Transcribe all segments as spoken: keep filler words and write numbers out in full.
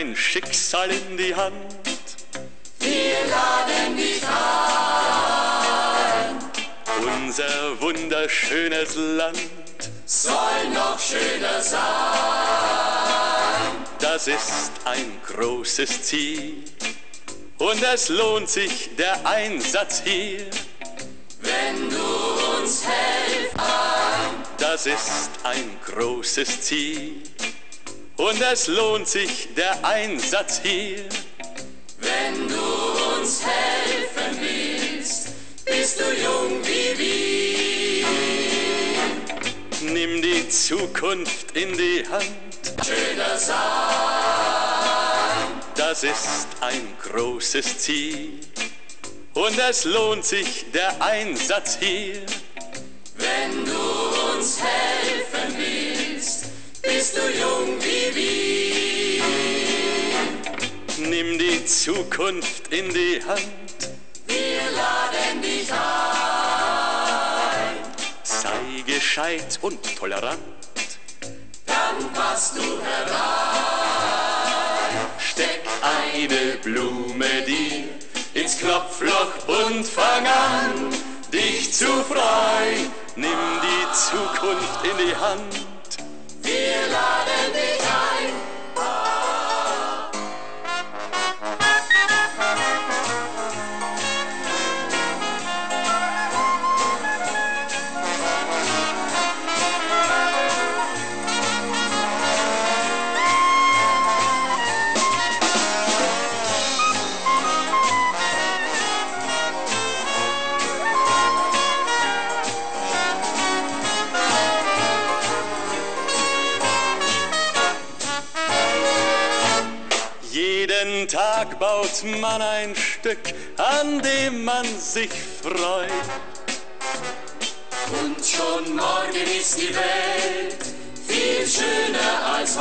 dein Schicksal in die Hand. Wir laden dich ein. Unser wunderschönes Land soll noch schöner sein. Das ist ein großes Ziel und es lohnt sich der Einsatz hier. Wenn du uns helfst, das ist ein großes Ziel und es lohnt sich der Einsatz hier. Wenn du uns helfen willst, bist du jung wie wir. Nimm die Zukunft in die Hand. Schöner sein. Das ist ein großes Ziel und es lohnt sich der Einsatz hier. Wenn du uns helfen willst, bist du jung wie wir. Nimm die Zukunft in die Hand. Wir laden dich ein. Sei gescheit und tolerant. Dann passt du herein. Steck eine Blume dir ins Knopfloch und fang an, dich zu freuen. Nimm die Zukunft in die Hand. Wir laden dich ein. Jeden Tag baut man ein Stück, an dem man sich freut. Und schon morgen ist die Welt viel schöner als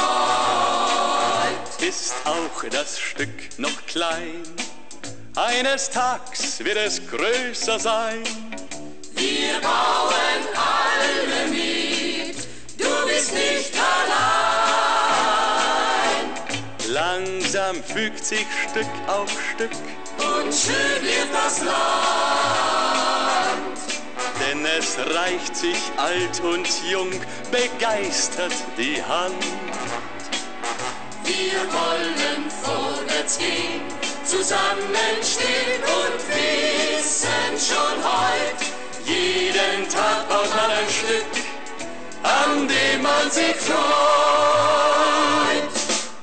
heute. Ist auch das Stück noch klein, eines Tages wird es größer sein. Wir bauen alle mit, du bist nicht allein. Langsam fügt sich Stück auf Stück und schön wird das Land. Denn es reicht sich alt und jung begeistert die Hand. Wir wollen vorwärts gehen, zusammenstehen und wissen schon heut, jeden Tag baut man ein Stück, an dem man sich freut.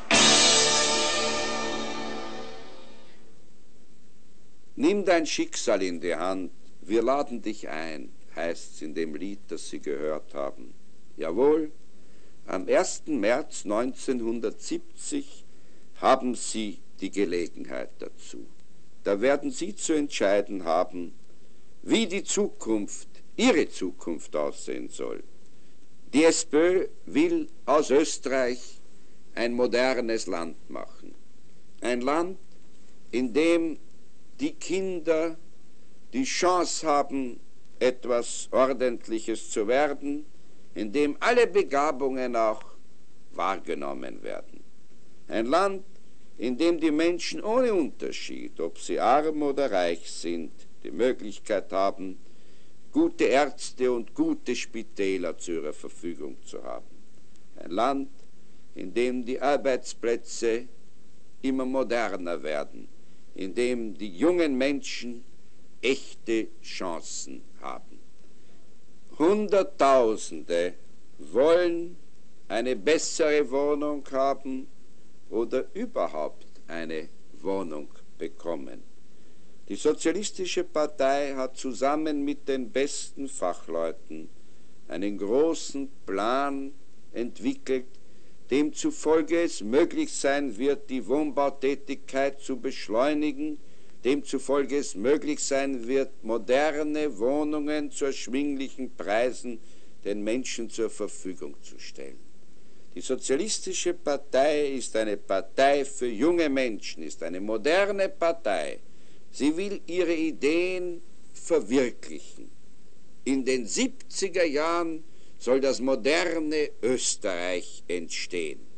Nimm dein Schicksal in die Hand, wir laden dich ein, heißt's in dem Lied, das Sie gehört haben. Jawohl, am ersten März neunzehnhundertsiebzig haben Sie die Gelegenheit dazu. Da werden Sie zu entscheiden haben, wie die Zukunft, Ihre Zukunft aussehen soll. Die SPÖ will aus Österreich ein modernes Land machen. Ein Land, in dem die Kinder die Chance haben, etwas Ordentliches zu werden, in dem alle Begabungen auch wahrgenommen werden. Ein Land, in dem die Menschen ohne Unterschied, ob sie arm oder reich sind, die Möglichkeit haben, gute Ärzte und gute Spitäler zu ihrer Verfügung zu haben. Ein Land, in dem die Arbeitsplätze immer moderner werden, in dem die jungen Menschen echte Chancen haben. Hunderttausende wollen eine bessere Wohnung haben oder überhaupt eine Wohnung bekommen. Die Sozialistische Partei hat zusammen mit den besten Fachleuten einen großen Plan entwickelt, demzufolge es möglich sein wird, die Wohnbautätigkeit zu beschleunigen, demzufolge es möglich sein wird, moderne Wohnungen zu erschwinglichen Preisen den Menschen zur Verfügung zu stellen. Die Sozialistische Partei ist eine Partei für junge Menschen, ist eine moderne Partei. Sie will ihre Ideen verwirklichen. In den siebziger Jahren soll das moderne Österreich entstehen.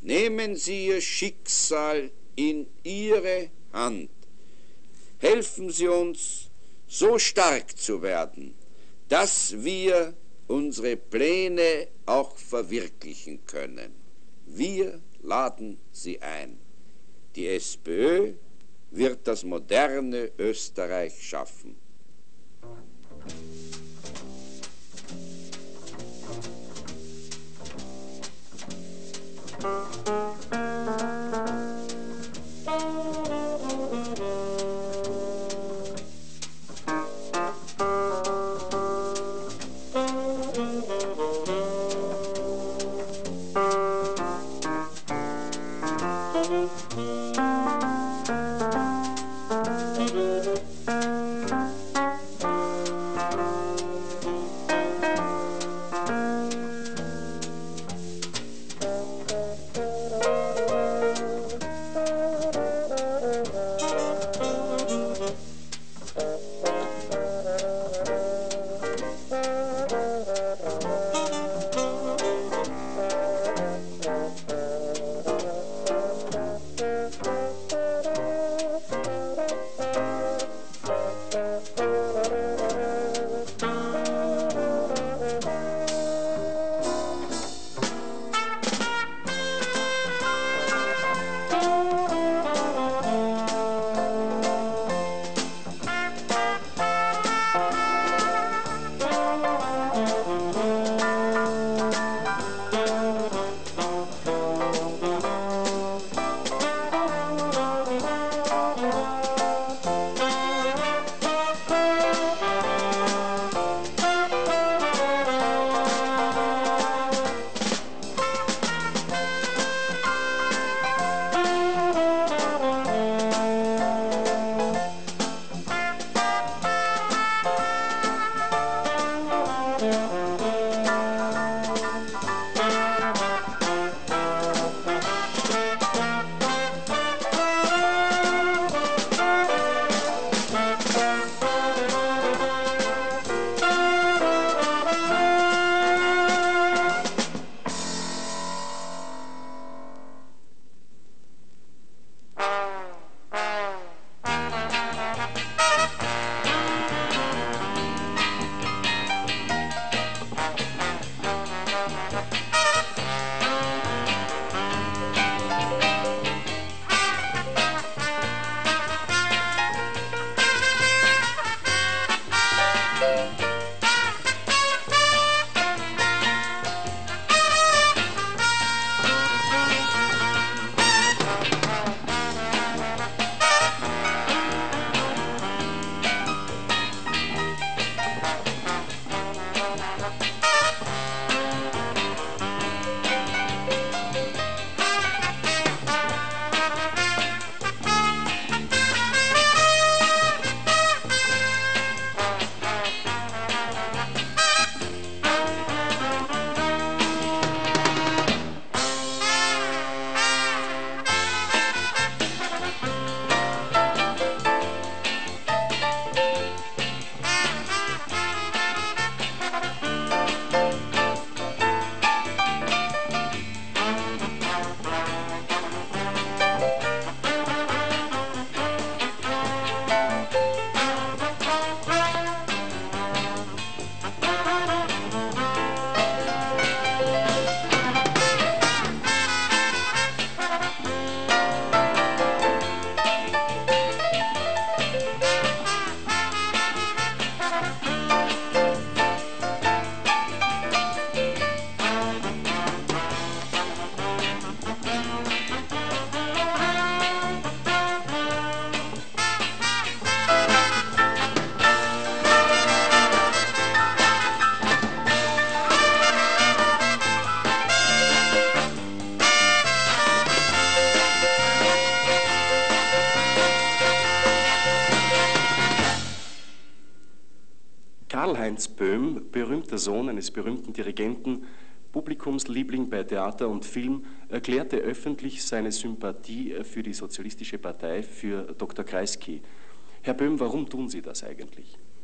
Nehmen Sie Ihr Schicksal in Ihre Hand. Helfen Sie uns, so stark zu werden, dass wir unsere Pläne auch verwirklichen können. Wir laden Sie ein. Die SPÖ wird das moderne Österreich schaffen. Karl-Heinz Böhm, berühmter Sohn eines berühmten Dirigenten, Publikumsliebling bei Theater und Film, erklärte öffentlich seine Sympathie für die Sozialistische Partei, für Doktor Kreisky. Herr Böhm, warum tun Sie das eigentlich?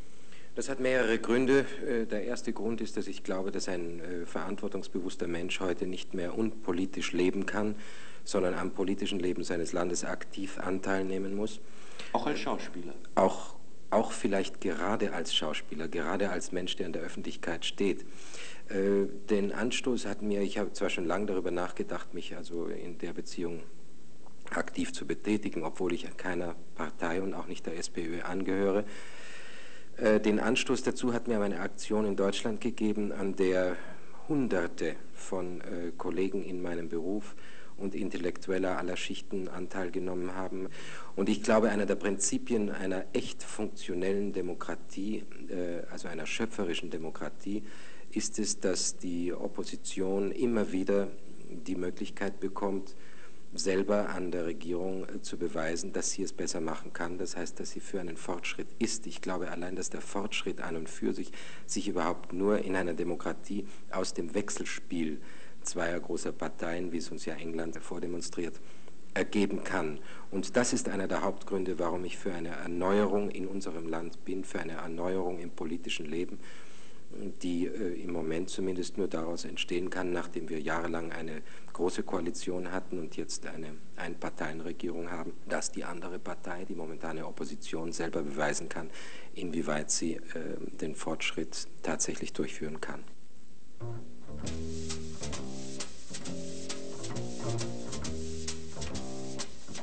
Das hat mehrere Gründe. Der erste Grund ist, dass ich glaube, dass ein verantwortungsbewusster Mensch heute nicht mehr unpolitisch leben kann, sondern am politischen Leben seines Landes aktiv Anteil nehmen muss. Auch als Schauspieler? Auch, auch vielleicht gerade als Schauspieler, gerade als Mensch, der in der Öffentlichkeit steht. Äh, den Anstoß hat mir, ich habe zwar schon lange darüber nachgedacht, mich also in der Beziehung aktiv zu betätigen, obwohl ich keiner Partei und auch nicht der SPÖ angehöre. Äh, den Anstoß dazu hat mir aber eine Aktion in Deutschland gegeben, an der Hunderte von äh, Kollegen in meinem Beruf und Intellektueller aller Schichten Anteil genommen haben. Und ich glaube, einer der Prinzipien einer echt funktionellen Demokratie, äh, also einer schöpferischen Demokratie, ist es, dass die Opposition immer wieder die Möglichkeit bekommt, selber an der Regierung äh, zu beweisen, dass sie es besser machen kann. Das heißt, dass sie für einen Fortschritt ist. Ich glaube allein, dass der Fortschritt an und für sich sich überhaupt nur in einer Demokratie aus dem Wechselspiel zweier großer Parteien, wie es uns ja England vordemonstriert, ergeben kann. Und das ist einer der Hauptgründe, warum ich für eine Erneuerung in unserem Land bin, für eine Erneuerung im politischen Leben, die äh, im Moment zumindest nur daraus entstehen kann, nachdem wir jahrelang eine große Koalition hatten und jetzt eine Einparteienregierung haben, dass die andere Partei, die momentane Opposition, selber beweisen kann, inwieweit sie äh, den Fortschritt tatsächlich durchführen kann.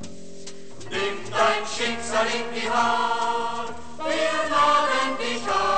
Nimm dein Schicksal in die Hand, wir laden dich an.